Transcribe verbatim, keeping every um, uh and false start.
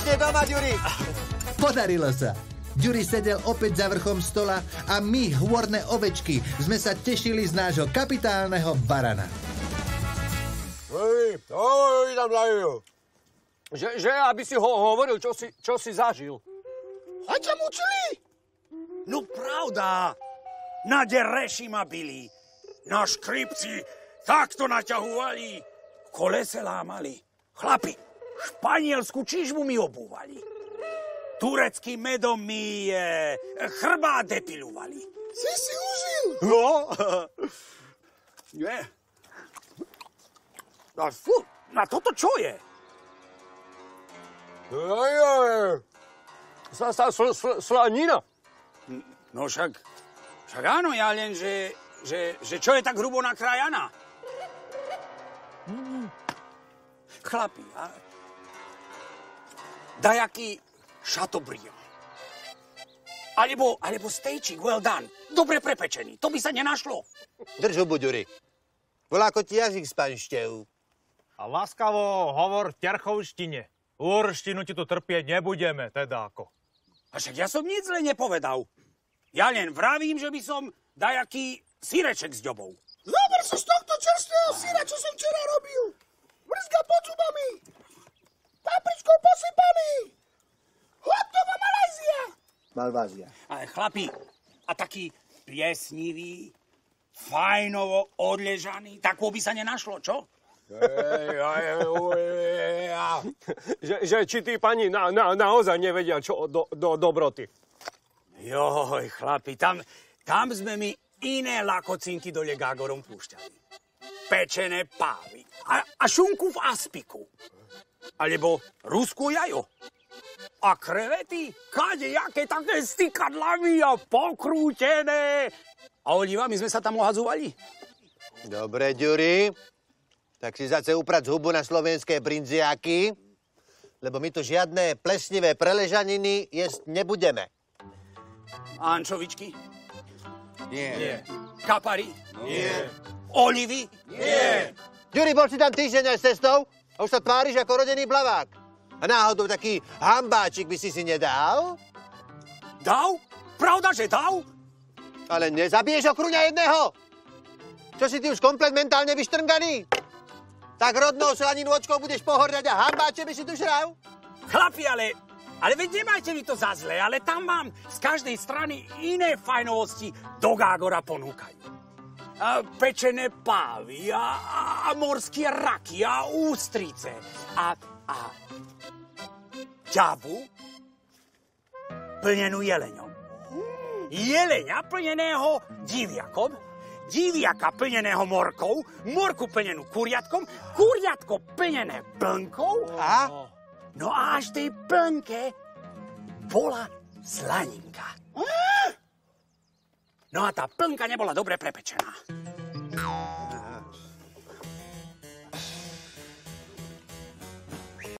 konečne doma, Ďuri. Podarilo sa. Ďuri sedel opäť za vrchom stola a my, hôrne ovečky, sme sa tešili z nášho kapitálneho barana. Hej, ahoj, tam dajú. Že, že, aby si ho hovoril, čo si, čo si zažil. A ťa mučili? No pravda. Na dereši ma byli. Na škripci takto naťahovali. Kolese lámali. Chlapi, španielsku čižmu mi obúvali. Tureckým medom mi e, chrbát depilovali. Si si užil? No. Nie. A fú, na toto čo je? Aj, aj. Sa, sa, sl, sl, slanina. No však, však áno, ja len, že, že, že čo je tak hrubo nakrájaná? Chlapi, a dajaký Chateaubriand. Alebo, alebo stejčík, well done. Dobre prepečený, to by sa nenašlo. Drž hubu, Ďuri. Volá, ako ti jazyk spanštev. A láskavo hovor v terchovštine. Úrštinu ti tu trpieť nebudeme, teda ako. A však ja som nic zle nepovedal. Ja len vravím, že by som dajaký síreček s ďobou. Zober si z tohto čerstvého syra, čo som včera robil. Brzga pod zubami. Papričkou posypaný. Hotovo Malajzia. Malvázia. Ale chlapi, a taký piesnivý, fajnovo odležaný, takvo by sa nenašlo, čo? Ej, aj, že, že či tí pani na, na, naozaj nevedia, čo do, do dobroty. Joj, chlapi, tam, tam sme mi iné lakocinky dole gágorom púšťali. Pečené pávy a, a šunku v aspiku. Alebo ruskú jajo. A krevety, kadejaké také stykadlami a pokrútené. A Oliva, my sme sa tam ohadzovali. Dobre, Ďuri. Tak si zase uprať hubu na slovenské brinziaky, lebo my tu žiadne plesnivé preležaniny jesť nebudeme. Ančovičky? Nie. Nie. Kapary? Nie. Olivy? Nie. Ďuri, bol si tam týždeň aj s cestou a už sa tváriš ako rodený plavák. A náhodou taký hambáčik by si si nedal? Dal? Pravda, že dal? Ale nezabiješ okruňa jedného? Čo si ty už komplet mentálne vyštrnganý? Tak rodnou slaninu očkou budeš pohordať a hambáče by si tu žral? Chlapi, ale, ale veď nemajte mi to za zle, ale tam vám z každej strany iné fajnovosti do gágora ponúkajú. A pečené pávy a, a, a morské raky a ústrice a, a ťavu plnenú jeleňom. Jeleňa plneného diviakom, diviaka plneného morkou, morku plnenú kuriatkom, kuriatko plnené plnkou A? no a až tej plnke bola slaninka. No a tá plnka nebola dobre prepečená.